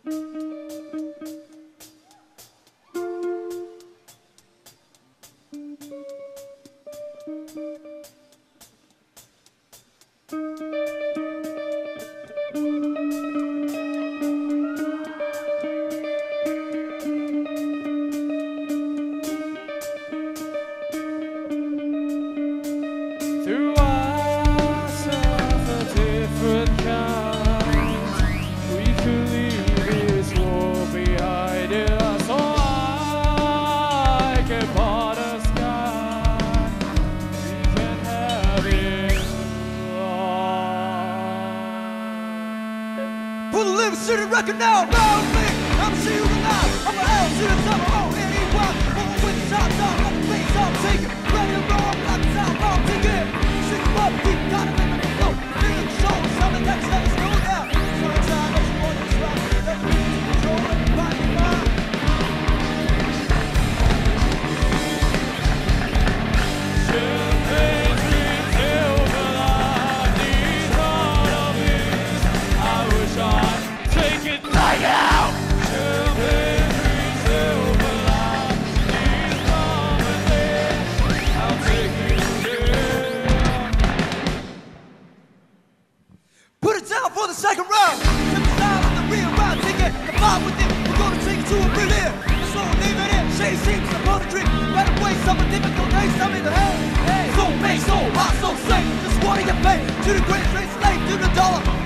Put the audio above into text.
Through us of a different kind, we could leave this war behind us. So I can part the sky, we can have it all. Put the lyrics to the record now, round me. I'm see you tonight. I'm a L to the top, oh, anyone. Over with the top down, on the face, I'll take it. Ready to roll, black top, I'll take it. Sing up, we got it in the flow. Big the show, something that's let us know now. Sunshine, that's what it's right. That's what it's control, everybody mind. Champagne dreams over these heart of these. I wish I'd take it right now. Champagne dreams over these promises. I'll take you there. Put it down for the second round. Step aside on the rear round. Take it, the vibe with it. We're gonna take it to a brilliant. So leave it in. Shady seems upon the drink. Better way, some difficult days. I'm in the hell. So make, so hot, so safe. Just wanna get paid. To the greatest race, slave to the dollar.